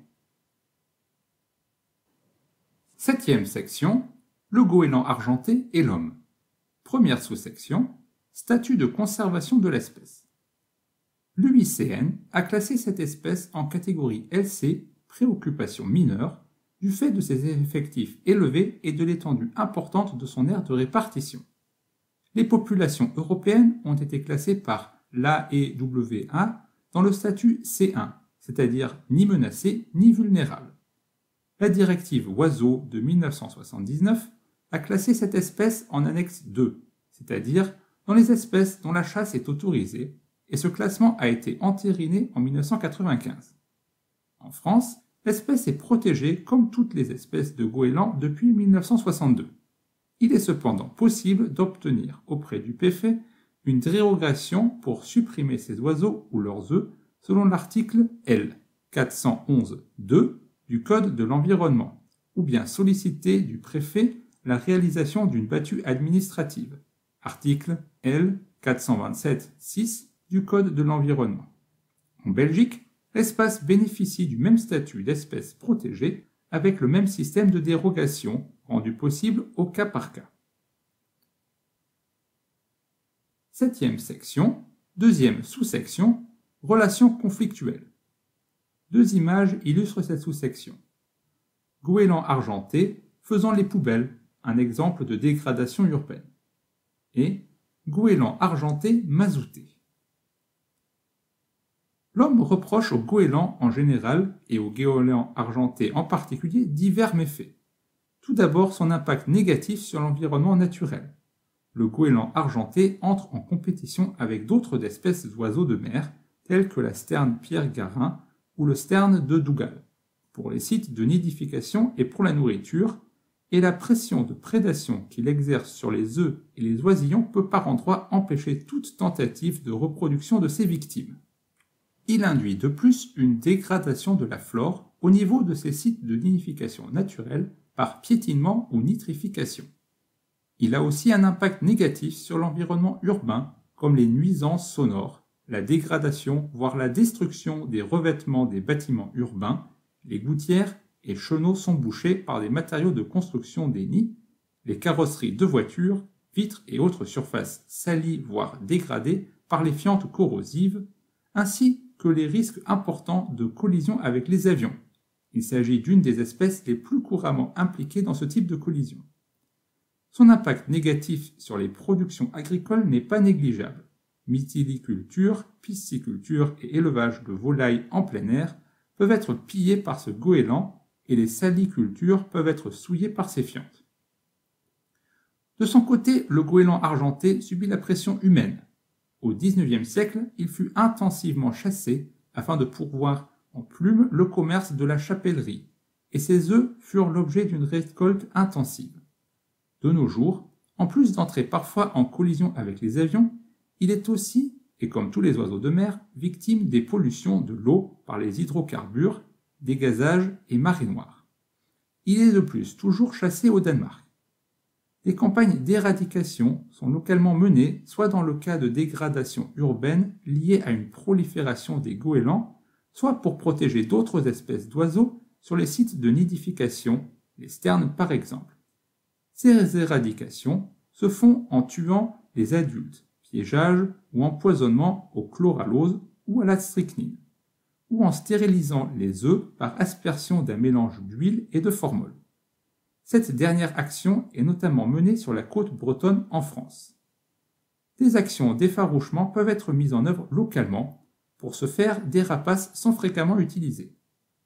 Septième section, le goéland argenté et l'homme. Première sous-section, statut de conservation de l'espèce. L'U I C N a classé cette espèce en catégorie L C, préoccupation mineure, du fait de ses effectifs élevés et de l'étendue importante de son aire de répartition. Les populations européennes ont été classées par l'A E W A dans le statut C un, c'est-à-dire ni menacées ni vulnérables. La directive Oiseaux de mille neuf cent soixante-dix-neuf a classé cette espèce en annexe deux, c'est-à-dire dans les espèces dont la chasse est autorisée, et ce classement a été entériné en mille neuf cent quatre-vingt-quinze. En France, l'espèce est protégée comme toutes les espèces de goéland depuis mille neuf cent soixante-deux. Il est cependant possible d'obtenir auprès du P F E une dérogation pour supprimer ces oiseaux ou leurs œufs selon l'article L quatre cent onze deux du Code de l'environnement, ou bien solliciter du préfet la réalisation d'une battue administrative, article L quatre cent vingt-sept six du Code de l'environnement. En Belgique, l'espace bénéficie du même statut d'espèce protégée avec le même système de dérogation rendu possible au cas par cas. Septième section, deuxième sous-section, relations conflictuelles. Deux images illustrent cette sous-section. Goéland argenté faisant les poubelles, un exemple de dégradation urbaine. Et goéland argenté mazouté. L'homme reproche au goéland en général et au goéland argenté en particulier divers méfaits. Tout d'abord son impact négatif sur l'environnement naturel. Le goéland argenté entre en compétition avec d'autres espèces d'oiseaux de mer, tels que la sterne pierre-garin ou le sterne de Dougal, pour les sites de nidification et pour la nourriture, et la pression de prédation qu'il exerce sur les œufs et les oisillons peut par endroits empêcher toute tentative de reproduction de ses victimes. Il induit de plus une dégradation de la flore au niveau de ces sites de nidification naturelle par piétinement ou nitrification. Il a aussi un impact négatif sur l'environnement urbain, comme les nuisances sonores, la dégradation, voire la destruction des revêtements des bâtiments urbains, les gouttières et chenaux sont bouchés par des matériaux de construction des nids, les carrosseries de voitures, vitres et autres surfaces salies voire dégradées par les fientes corrosives, ainsi que les risques importants de collision avec les avions. Il s'agit d'une des espèces les plus couramment impliquées dans ce type de collision. Son impact négatif sur les productions agricoles n'est pas négligeable. Mytiliculture, pisciculture et élevage de volailles en plein air peuvent être pillés par ce goéland et les salicultures peuvent être souillées par ses fientes. De son côté, le goéland argenté subit la pression humaine. Au dix-neuvième siècle, il fut intensivement chassé afin de pourvoir en plumes le commerce de la chapellerie, et ses œufs furent l'objet d'une récolte intensive. De nos jours, en plus d'entrer parfois en collision avec les avions, il est aussi, et comme tous les oiseaux de mer, victime des pollutions de l'eau par les hydrocarbures, des gazages et marées noires. Il est de plus toujours chassé au Danemark. Des campagnes d'éradication sont localement menées soit dans le cas de dégradation urbaine liée à une prolifération des goélands, soit pour protéger d'autres espèces d'oiseaux sur les sites de nidification, les sternes par exemple. Ces éradications se font en tuant les adultes, piégeage ou empoisonnement au chloralose ou à la strychnine, ou en stérilisant les œufs par aspersion d'un mélange d'huile et de formol. Cette dernière action est notamment menée sur la côte bretonne en France. Des actions d'effarouchement peuvent être mises en œuvre localement. Pour ce faire, des rapaces sont fréquemment utilisés.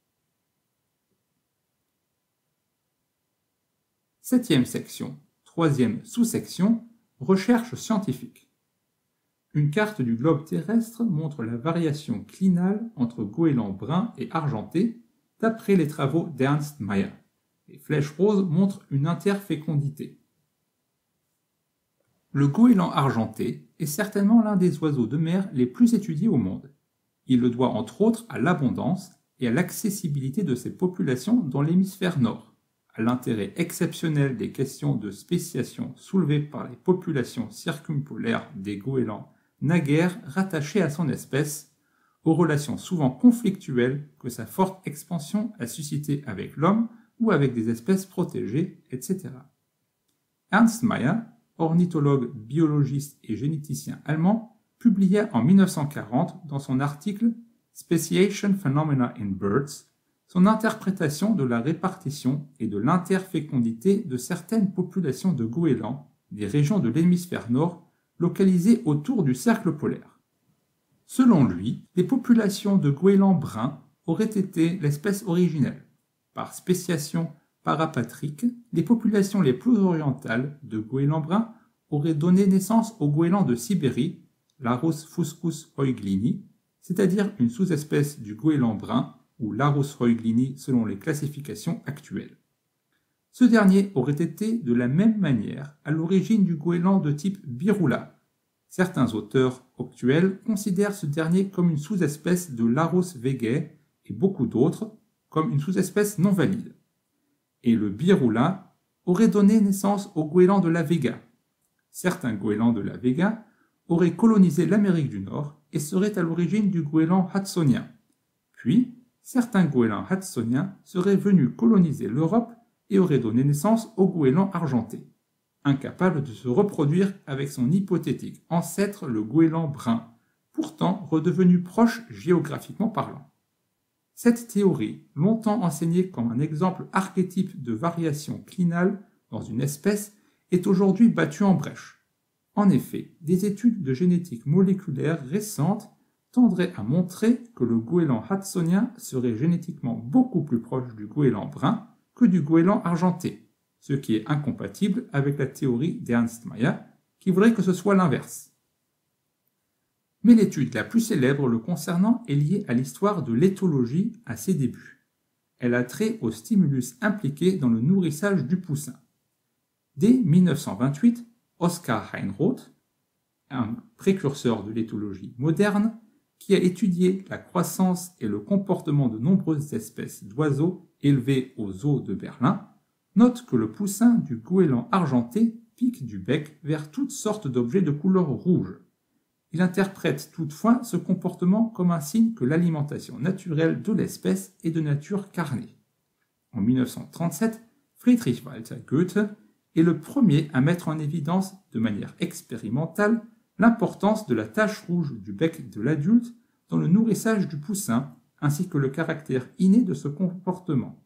Septième section, troisième sous-section, recherche scientifique. Une carte du globe terrestre montre la variation clinale entre goéland brun et argenté d'après les travaux d'Ernst Mayr. Les flèches roses montrent une interfécondité. Le goéland argenté est certainement l'un des oiseaux de mer les plus étudiés au monde. Il le doit entre autres à l'abondance et à l'accessibilité de ses populations dans l'hémisphère nord, à l'intérêt exceptionnel des questions de spéciation soulevées par les populations circumpolaires des goélands naguère rattachées à son espèce, aux relations souvent conflictuelles que sa forte expansion a suscitées avec l'homme ou avec des espèces protégées, et cetera. Ernst Mayr, ornithologue, biologiste et généticien allemand, publia en mille neuf cent quarante dans son article « Speciation Phenomena in Birds » son interprétation de la répartition et de l'interfécondité de certaines populations de goélands des régions de l'hémisphère nord localisées autour du cercle polaire. Selon lui, les populations de goélands bruns auraient été l'espèce originelle. Par spéciation parapatrique, les populations les plus orientales de goélands bruns auraient donné naissance aux goélands de Sibérie, Larus fuscus hoiglini, c'est-à-dire une sous-espèce du goéland brun, ou Larus hoiglini selon les classifications actuelles. Ce dernier aurait été de la même manière à l'origine du goéland de type Birula, Certains auteurs actuels considèrent ce dernier comme une sous-espèce de Larus vegae et beaucoup d'autres comme une sous-espèce non valide. Et le birula aurait donné naissance aux goélands de la Vega. Certains goélands de la Vega auraient colonisé l'Amérique du Nord et seraient à l'origine du goéland hudsonien. Puis, certains goélands hudsoniens seraient venus coloniser l'Europe et auraient donné naissance au goéland argenté, incapable de se reproduire avec son hypothétique ancêtre le goéland brun, pourtant redevenu proche géographiquement parlant. Cette théorie, longtemps enseignée comme un exemple archétype de variation clinale dans une espèce, est aujourd'hui battue en brèche. En effet, des études de génétique moléculaire récentes tendraient à montrer que le goéland hudsonien serait génétiquement beaucoup plus proche du goéland brun que du goéland argenté, ce qui est incompatible avec la théorie d'Ernst Mayr, qui voudrait que ce soit l'inverse. Mais l'étude la plus célèbre le concernant est liée à l'histoire de l'éthologie à ses débuts. Elle a trait au stimulus impliqué dans le nourrissage du poussin. Dès mille neuf cent vingt-huit, Oskar Heinroth, un précurseur de l'éthologie moderne, qui a étudié la croissance et le comportement de nombreuses espèces d'oiseaux élevés aux zoos de Berlin, note que le poussin du goéland argenté pique du bec vers toutes sortes d'objets de couleur rouge. Il interprète toutefois ce comportement comme un signe que l'alimentation naturelle de l'espèce est de nature carnée. En mille neuf cent trente-sept, Friedrich Walter Goethe est le premier à mettre en évidence de manière expérimentale l'importance de la tache rouge du bec de l'adulte dans le nourrissage du poussin, ainsi que le caractère inné de ce comportement.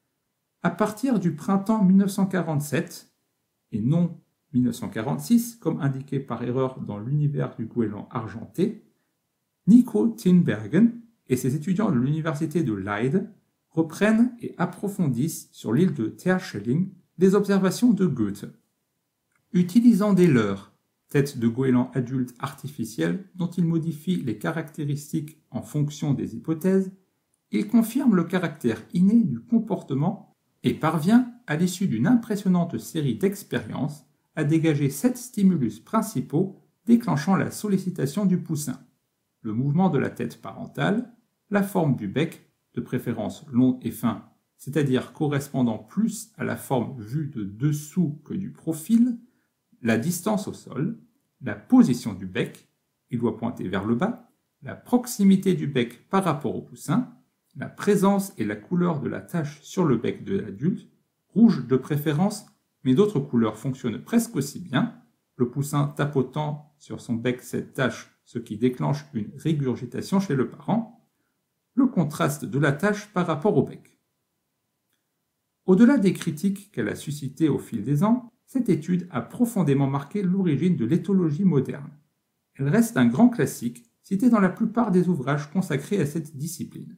À partir du printemps mille neuf cent quarante-sept, et non mille neuf cent quarante-six, comme indiqué par erreur dans l'univers du goéland argenté, Nico Tinbergen et ses étudiants de l'université de Leyde reprennent et approfondissent sur l'île de Terschelling les observations de Goethe. Utilisant des leurres, têtes de goéland adultes artificielles dont ils modifient les caractéristiques en fonction des hypothèses, il confirme le caractère inné du comportement et parvient, à l'issue d'une impressionnante série d'expériences, à dégager sept stimulus principaux déclenchant la sollicitation du poussin: le mouvement de la tête parentale, la forme du bec, de préférence long et fin, c'est-à-dire correspondant plus à la forme vue de dessous que du profil, la distance au sol, la position du bec, il doit pointer vers le bas, la proximité du bec par rapport au poussin, la présence et la couleur de la tache sur le bec de l'adulte, rouge de préférence, mais d'autres couleurs fonctionnent presque aussi bien, le poussin tapotant sur son bec cette tache, ce qui déclenche une régurgitation chez le parent, le contraste de la tache par rapport au bec. Au-delà des critiques qu'elle a suscitées au fil des ans, cette étude a profondément marqué l'origine de l'éthologie moderne. Elle reste un grand classique, cité dans la plupart des ouvrages consacrés à cette discipline.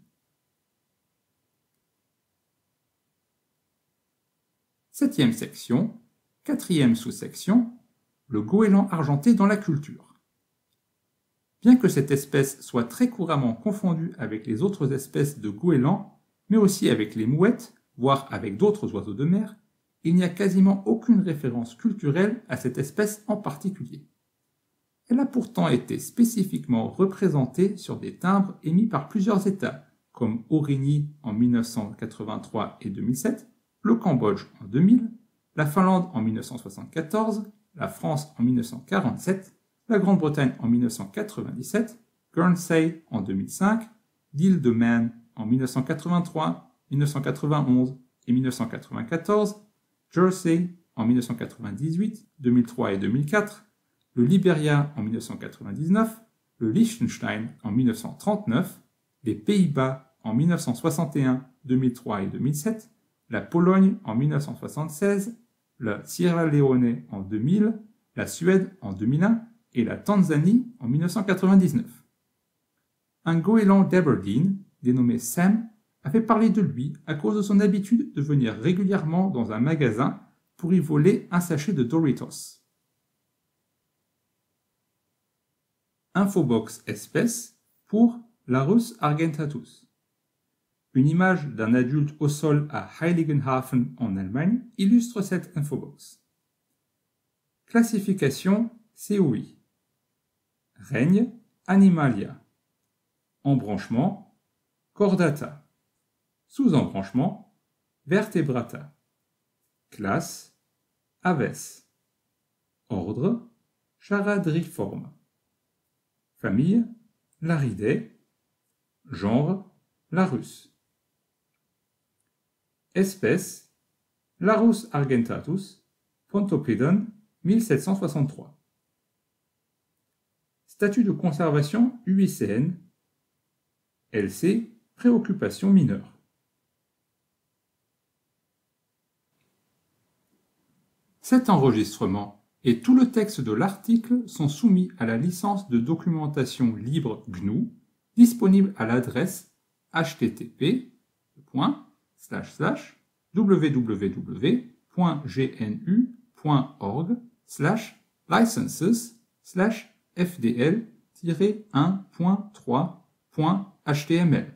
Septième section, quatrième sous-section, le goéland argenté dans la culture. Bien que cette espèce soit très couramment confondue avec les autres espèces de goélands, mais aussi avec les mouettes, voire avec d'autres oiseaux de mer, il n'y a quasiment aucune référence culturelle à cette espèce en particulier. Elle a pourtant été spécifiquement représentée sur des timbres émis par plusieurs États, comme Aurigny en mille neuf cent quatre-vingt-trois et deux mille sept, le Cambodge en deux mille, la Finlande en mille neuf cent soixante-quatorze, la France en mille neuf cent quarante-sept, la Grande-Bretagne en mille neuf cent quatre-vingt-dix-sept, Guernsey en deux mille cinq, l'île de Man en mille neuf cent quatre-vingt-trois, mille neuf cent quatre-vingt-onze et mille neuf cent quatre-vingt-quatorze, Jersey en mille neuf cent quatre-vingt-dix-huit, deux mille trois et deux mille quatre, le Liberia en mille neuf cent quatre-vingt-dix-neuf, le Liechtenstein en mille neuf cent trente-neuf, les Pays-Bas en mille neuf cent soixante et un, deux mille trois et deux mille sept, la Pologne en mille neuf cent soixante-seize, la Sierra Leone en deux mille, la Suède en deux mille un et la Tanzanie en mille neuf cent quatre-vingt-dix-neuf. Un goéland d'Aberdeen, dénommé Sam, a fait parler de lui à cause de son habitude de venir régulièrement dans un magasin pour y voler un sachet de Doritos. Infobox espèce pour Larus argentatus. Une image d'un adulte au sol à Heiligenhafen en Allemagne illustre cette infobox. Classification C O I. Règne Animalia. Embranchement Chordata. Sous-embranchement Vertebrata. Classe Aves. Ordre Charadriforme. Famille Laridae. Genre Larus. Espèce Larus argentatus, Pontopedon, mille sept cent soixante-trois. Statut de conservation U I C N. L C, préoccupation mineure. Cet enregistrement et tout le texte de l'article sont soumis à la licence de documentation libre G N U, disponible à l'adresse h t t p w w w point g n u point org slash licenses slash f d l tiret un point trois point h t m l.